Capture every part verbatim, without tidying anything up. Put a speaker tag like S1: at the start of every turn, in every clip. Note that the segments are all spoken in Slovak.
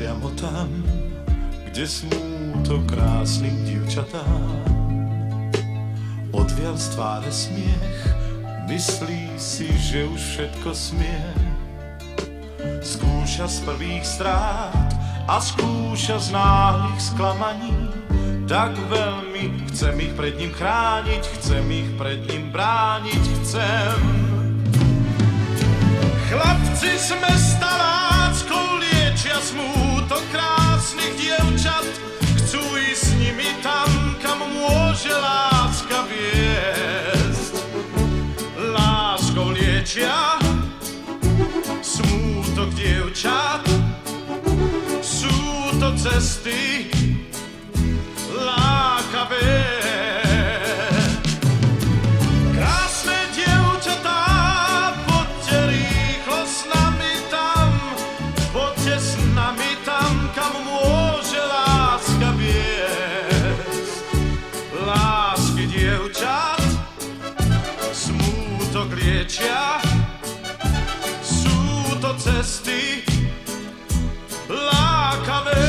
S1: priamo tam, kde smútok krásnym dievčatám. Odvial z tváre smiech, myslí si, že už všetko smie. Skúša z prvých strát a skúša z náhlych sklamaní. Tak veľmi chcem ich pred ním chrániť, chcem ich pred ním brániť, chcem. Chlapci s mesta láskou liečia smútok krásnych dievčat. Chcú ísť s nimi tam, kam môže láska viesť. Láskou liečia smútok dievčat. Sú to cesty lákavé. Krásne dievčatá, poďte rýchlo s nami tam, poďte s nami tam, kam môže láska viesť. Lásky dievčat smútok liečia, sú to cesty lákavé.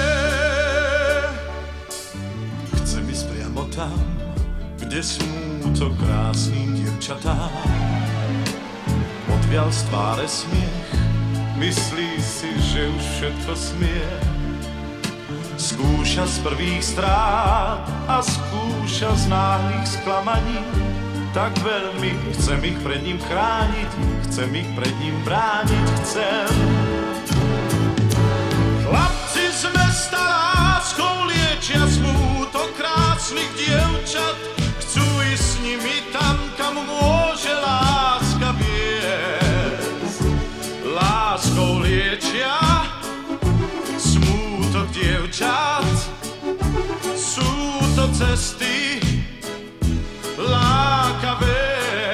S1: Chcem ísť priamo tam, kde smútok krásnym dievčatám. Odvial z tváre smiech, myslí si, že už všetko smie. Skúša z prvých strát a skúša z náhlych sklamaní. Tak veľmi chcem ich pred ním chrániť, chcem ich pred ním brániť, chcem. Chlapci z mesta láskou liečia smútok krásnych dievčat. Chcú ísť s nimi tam, kam môže láska viesť. Láskou liečia smútok dievčat. Sú to cesty lákavé.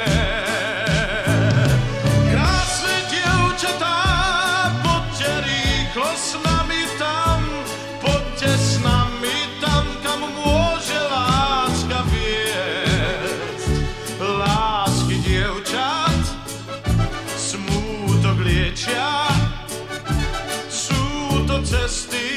S1: Krásne dievčatá, poďte rýchlo s nami tam, poďte s nami tam, kam môže láska viesť. Lásky dievčat smútok liečia, sú to cesty